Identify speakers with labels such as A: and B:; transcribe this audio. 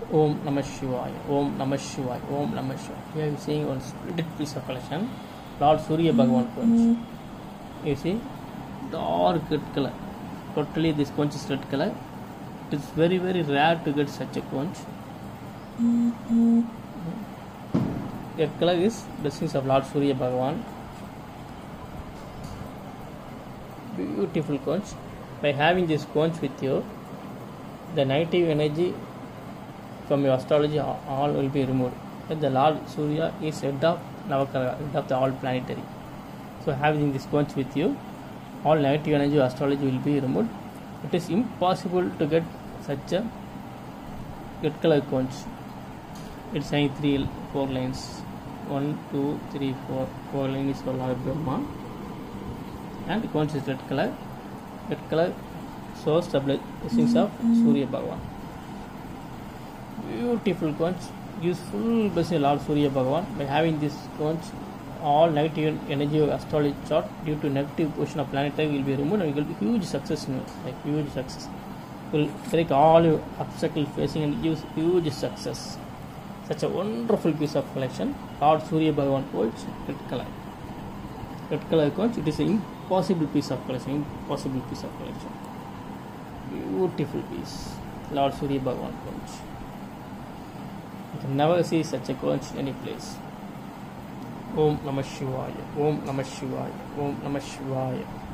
A: Om Namah Shivaya, Om Namah Shivaya, Om Namah Shivaya. Here you seeing one splendid piece of collection, Lord Surya Bhagavan conch. You see, dark red color. Totally this conch is red color. It is very rare to get such a conch. Red color is blessings of Lord Surya Bhagavan. Beautiful conch. By having this conch with you, the negative energy from your astrology all will be removed. And the Lord Surya is head of Navakara, head of the all planetary. So having this conch with you, all negative energy of astrology will be removed. It is impossible to get such a red color conch. It's saying 4 lines. 1, 2, 3, 4. 4 lines for Lord Brahma. And the conch is red color. Red color shows the blessings of Surya Bhagavan. Beautiful conch, useful blessing of Lord Surya Bhagavan. By having this conch, all negative energy of astrology chart due to negative position of planetary will be removed, and it will be huge success in it, like huge success. Will break all your obstacles facing and give huge success. Such a wonderful piece of collection, Lord Surya Bhagavan conch, red color. Red color conch, it is an impossible piece of collection, impossible piece of collection. Beautiful piece, Lord Surya Bhagavan conch. You can never see such a conch any place. Om Namah Shivaya, Om Namah Shivaya, Om Namah Shivaya.